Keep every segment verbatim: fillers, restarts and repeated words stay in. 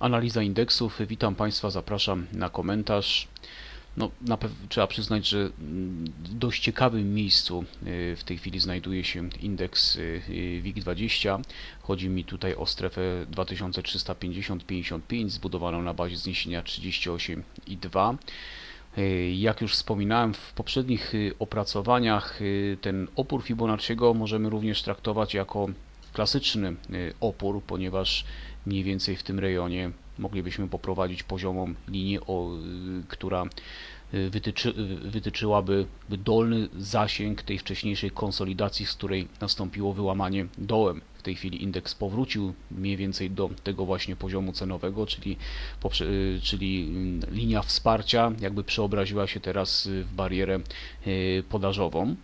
Analiza indeksów. Witam Państwa, zapraszam na komentarz. No, na pewno trzeba przyznać, że w dość ciekawym miejscu w tej chwili znajduje się indeks W I G dwadzieścia. Chodzi mi tutaj o strefę dwa tysiące trzysta pięćdziesiąt przecinek pięćdziesiąt pięć zbudowaną na bazie zniesienia trzydzieści osiem i dwa. Jak już wspominałem w poprzednich opracowaniach, ten opór Fibonacciego możemy również traktować jako klasyczny opór, ponieważ mniej więcej w tym rejonie moglibyśmy poprowadzić poziomą linię, o, która wytyczy, wytyczyłaby dolny zasięg tej wcześniejszej konsolidacji, z której nastąpiło wyłamanie dołem. W tej chwili indeks powrócił mniej więcej do tego właśnie poziomu cenowego, czyli, czyli linia wsparcia jakby przeobraziła się teraz w barierę podażową.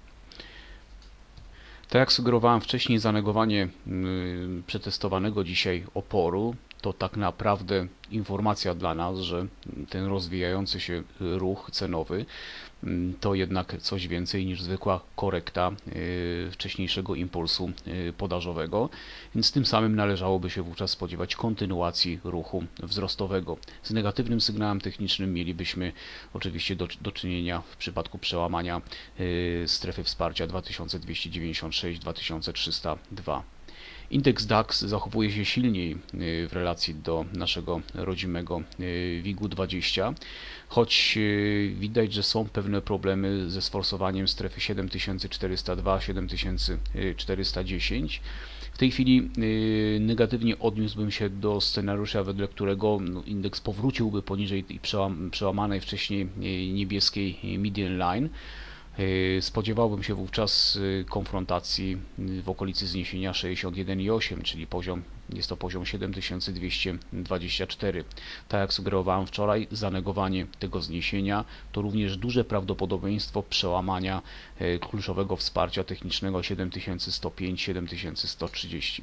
Tak jak sugerowałem wcześniej, zanegowanie przetestowanego dzisiaj oporu to tak naprawdę informacja dla nas, że ten rozwijający się ruch cenowy to jednak coś więcej niż zwykła korekta wcześniejszego impulsu podażowego, więc tym samym należałoby się wówczas spodziewać kontynuacji ruchu wzrostowego. Z negatywnym sygnałem technicznym mielibyśmy oczywiście do, do czynienia w przypadku przełamania strefy wsparcia dwa tysiące dwieście dziewięćdziesiąt sześć do dwa tysiące trzysta dwa. Indeks DAX zachowuje się silniej w relacji do naszego rodzimego W I G dwadzieścia, choć widać, że są pewne problemy ze sforsowaniem strefy siedem tysięcy czterysta dwa do siedem tysięcy czterysta dziesięć. W tej chwili negatywnie odniósłbym się do scenariusza, wedle którego indeks powróciłby poniżej przełamanej wcześniej niebieskiej median line. Spodziewałbym się wówczas konfrontacji w okolicy zniesienia sześćdziesiąt jeden i osiem, czyli poziom, jest to poziom siedem tysięcy dwieście dwadzieścia cztery. Tak jak sugerowałem wczoraj, zanegowanie tego zniesienia to również duże prawdopodobieństwo przełamania kluczowego wsparcia technicznego siedem tysięcy sto pięć do siedem tysięcy sto trzydzieści.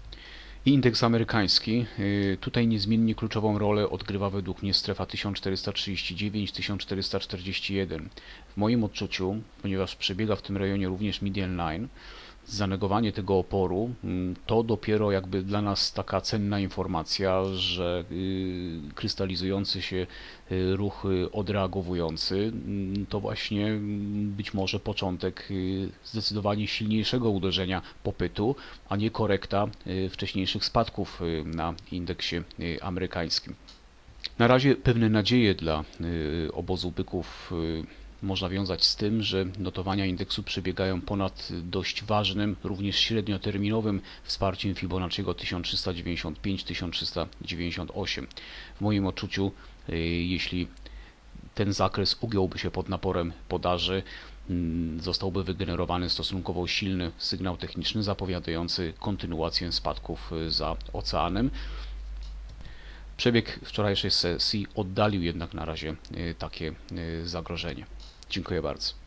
I indeks amerykański, tutaj niezmiennie kluczową rolę odgrywa według mnie strefa tysiąc czterysta trzydzieści dziewięć do tysiąc czterysta czterdzieści jeden. W moim odczuciu, ponieważ przebiega w tym rejonie również median line, zanegowanie tego oporu to dopiero jakby dla nas taka cenna informacja, że krystalizujący się ruch odreagowujący to właśnie być może początek zdecydowanie silniejszego uderzenia popytu, a nie korekta wcześniejszych spadków na indeksie amerykańskim. Na razie pewne nadzieje dla obozu byków można wiązać z tym, że notowania indeksu przebiegają ponad dość ważnym, również średnioterminowym wsparciem Fibonacciego tysiąc trzysta dziewięćdziesiąt pięć do tysiąc trzysta dziewięćdziesiąt osiem. W moim odczuciu, jeśli ten zakres ugiąłby się pod naporem podaży, zostałby wygenerowany stosunkowo silny sygnał techniczny zapowiadający kontynuację spadków za oceanem. Przebieg wczorajszej sesji oddalił jednak na razie takie zagrożenie. Dziękuję bardzo.